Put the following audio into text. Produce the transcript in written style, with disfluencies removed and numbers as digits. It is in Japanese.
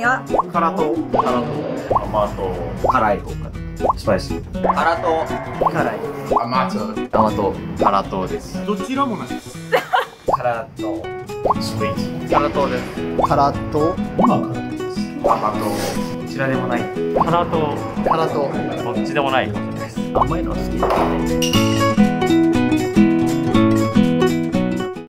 が辛党。 甘党。 辛い方かな。スパイシー。 辛党。 辛い。 甘党。 甘党。 辛党です。 どちらもないです。 辛党。 スイーツ。 辛党です。 辛党。 甘党。 どちらでもない。 辛党。 辛党。 どっちでもないかもしれないです。 甘いのは好きです。